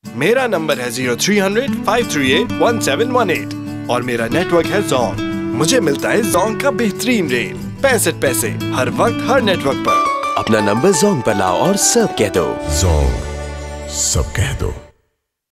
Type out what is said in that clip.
मेरा नंबर है 0300-538-1718 और मेरा नेटवर्क है जोंग। मुझे मिलता है जोंग का बेहतरीन रेट, 65 पैसे हर वक्त हर नेटवर्क पर। अपना नंबर जोंग पर लाओ और सब कह दो। जोंग सब कह दो।